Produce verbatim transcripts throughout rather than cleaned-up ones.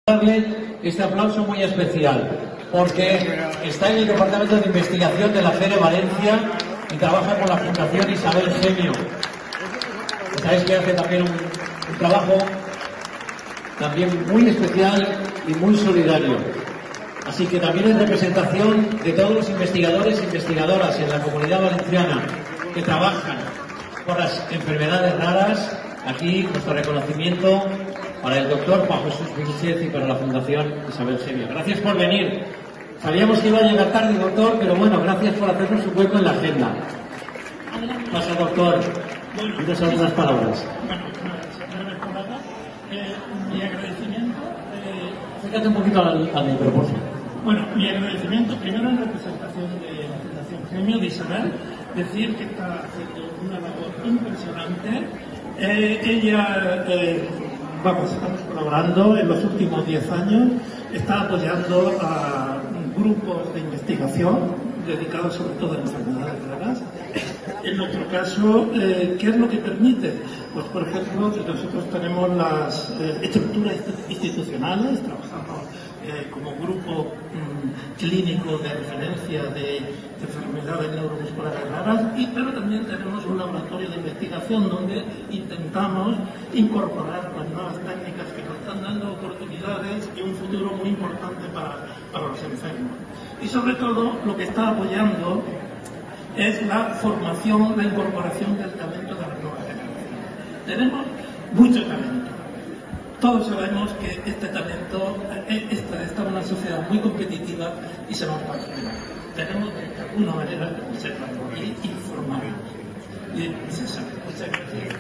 Darle este aplauso muy especial porque está en el Departamento de Investigación de la FERE Valencia y trabaja con la Fundación Isabel Gemio. Sabéis que hace también un, un trabajo también muy especial y muy solidario. Así que también en representación de todos los investigadores e investigadoras en la Comunidad Valenciana que trabajan por las enfermedades raras, aquí nuestro reconocimiento para el doctor Juan Jesús Vilchez y para la Fundación Isabel Gemio. Gracias por venir. Sabíamos que iba a llegar tarde, doctor, pero bueno, gracias por hacernos un hueco en la agenda. Pasa, doctor. Dices algunas palabras. Bueno, señora Escolata, eh, mi agradecimiento... Eh, Acércate un poquito al, al micrófono. Bueno, mi agradecimiento primero en representación de la Fundación Gemio de Isabel, decir que está haciendo una labor impresionante. Eh, ella... Eh, Vamos, estamos colaborando en los últimos diez años, está apoyando a grupos de investigación dedicados sobre todo a enfermedades raras. En nuestro caso, eh, ¿qué es lo que permite? Pues, por ejemplo, que nosotros tenemos las eh, estructuras institucionales, trabajamos eh, como grupo mm, clínico de referencia de, de enfermedades neuromusculares raras, y, pero también tenemos un laboratorio de investigación donde intentamos incorporar las nuevas técnicas que nos están dando oportunidades y un futuro muy importante para, para los enfermos. Y sobre todo, lo que está apoyando es la formación, la incorporación del talento de las nuevas generaciones. Tenemos mucho talento. Todos sabemos que este talento está, está en una sociedad muy competitiva y se nos va a frenar. Tenemos que, de alguna manera, observarlo y informarlo. Y se sabe. Muchas gracias.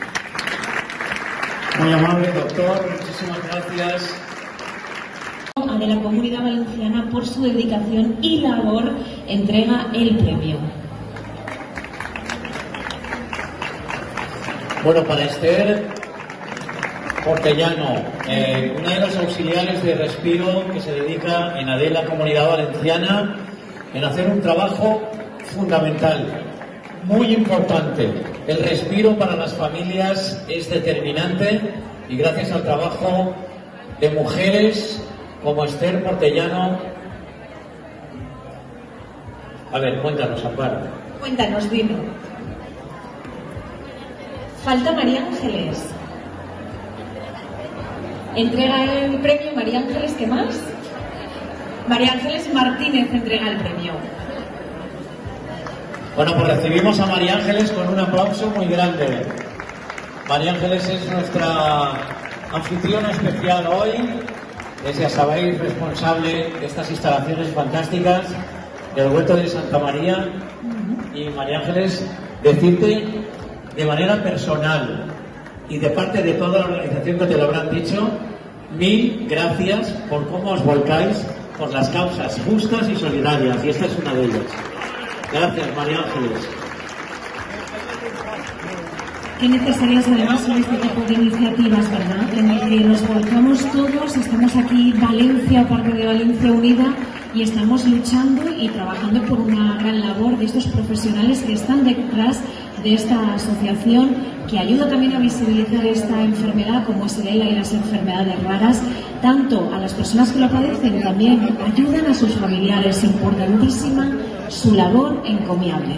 Muy amable, doctor. Muchísimas gracias. De la Comunidad Valenciana por su dedicación y labor entrega el premio. Bueno, para Esther Portellano, eh, una de las auxiliares de Respiro que se dedica en Adela Comunidad Valenciana en hacer un trabajo fundamental, muy importante. El respiro para las familias es determinante y gracias al trabajo de mujeres como Esther Portellano. A ver, cuéntanos, Amparo. Cuéntanos, dime. Falta María Ángeles. Entrega el premio María Ángeles, ¿qué más? María Ángeles Martínez entrega el premio. Bueno, pues recibimos a María Ángeles con un aplauso muy grande. María Ángeles es nuestra anfitriona especial hoy. Es, ya sabéis, responsable de estas instalaciones fantásticas del Huerto de Santa María. Y María Ángeles, decirte de manera personal y de parte de toda la organización que te lo habrán dicho, mil gracias por cómo os volcáis por las causas justas y solidarias, y esta es una de ellas. Gracias, María Ángeles. Qué necesarias además son este tipo de iniciativas, ¿verdad? En el que nos volcamos todos, estamos aquí Valencia, parte de Valencia Unida, y estamos luchando y trabajando por una gran labor de estos profesionales que están detrás de esta asociación, que ayuda también a visibilizar esta enfermedad como es el ELA y las enfermedades raras, tanto a las personas que lo padecen, también ayudan a sus familiares. Importantísima su labor encomiable.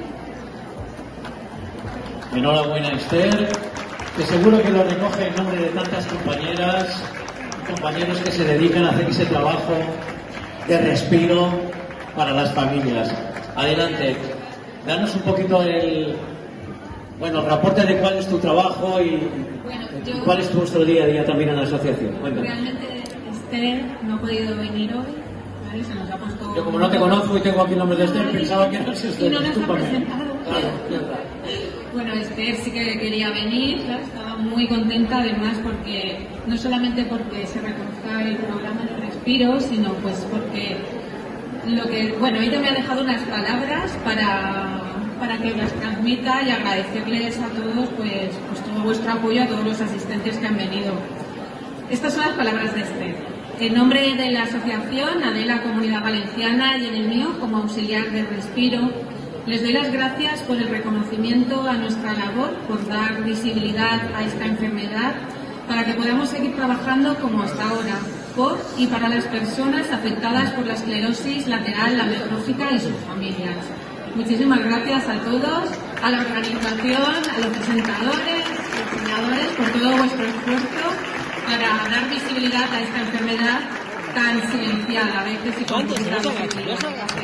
Enhorabuena, Esther, que seguro que lo recoge en nombre de tantas compañeras y compañeros que se dedican a hacer ese trabajo de respiro para las familias. Adelante, danos un poquito el, bueno, el reporte de cuál es tu trabajo y bueno, yo, cuál es vuestro día a día también en la asociación. Cuéntame. Realmente Esther no ha podido venir hoy, ¿vale? Se nos ha puesto... Yo como no te conozco y tengo aquí el nombre de Esther, pensaba que eras Esther. Y no nos ha presentado. Claro, claro. Bueno, Esther sí que quería venir, claro, estaba muy contenta además porque, no solamente porque se reconozca el programa de Respiro, sino pues porque lo que, bueno, ella me ha dejado unas palabras para, para que las transmita y agradecerles a todos pues, pues todo vuestro apoyo, a todos los asistentes que han venido. Estas son las palabras de Esther. En nombre de la asociación Adela Comunidad Valenciana y en el mío como auxiliar de Respiro, les doy las gracias por el reconocimiento a nuestra labor, por dar visibilidad a esta enfermedad para que podamos seguir trabajando como hasta ahora, por y para las personas afectadas por la esclerosis lateral amiotrófica y sus familias. Muchísimas gracias a todos, a la organización, a los presentadores, diseñadores, por todo vuestro esfuerzo para dar visibilidad a esta enfermedad tan silenciada a veces y con tanta visibilidad.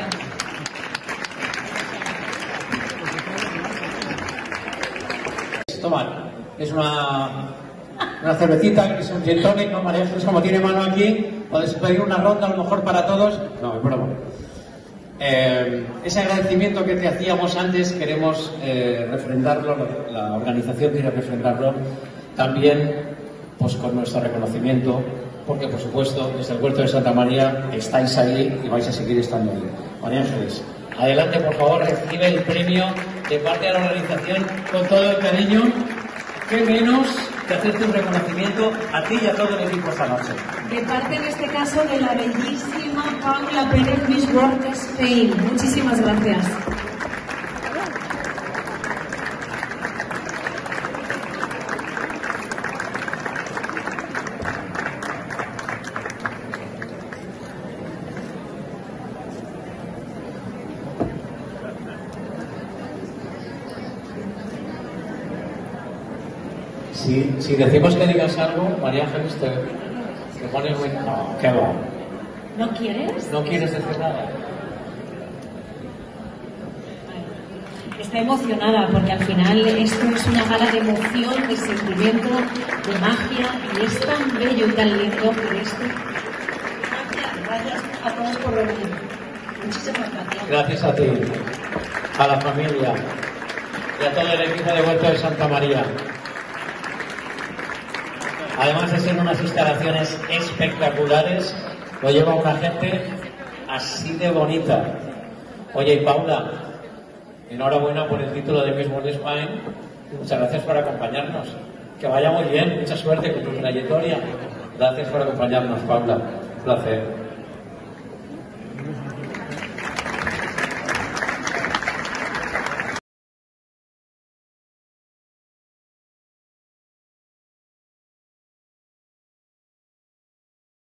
Tomad, es una, una cervecita, es un gin tonic, ¿no, María Jesús? Como tiene mano aquí, podéis pedir una ronda a lo mejor para todos. No, es broma. Eh, ese agradecimiento que te hacíamos antes queremos eh, refrendarlo, la organización quiere refrendarlo también pues con nuestro reconocimiento, porque por supuesto desde el Huerto de Santa María estáis ahí y vais a seguir estando ahí. María Ángeles, adelante por favor, recibe el premio de parte de la organización con todo el cariño. Qué menos que hacerte un reconocimiento a ti y a todo el equipo esta noche. De parte en este caso de la bellísima Paula Pérez, Miss World Spain. Muchísimas gracias. Si, si decimos que digas algo, María Ángeles, te, te pones muy... No, ¿qué va? ¿No quieres? ¿No quieres decir nada? Está emocionada porque al final esto es una gala de emoción, de sentimiento, de magia, y es tan bello y tan lindo que esto... Gracias, gracias a todos por venir. Muchísimas gracias. Gracias a ti, a la familia y a todo el equipo de Huerto de Santa María. Además de ser unas instalaciones espectaculares, lo lleva una gente así de bonita. Oye, y Paula, enhorabuena por el título de Miss World Spain. Muchas gracias por acompañarnos. Que vaya muy bien, mucha suerte con tu trayectoria. Gracias por acompañarnos, Paula. Un placer.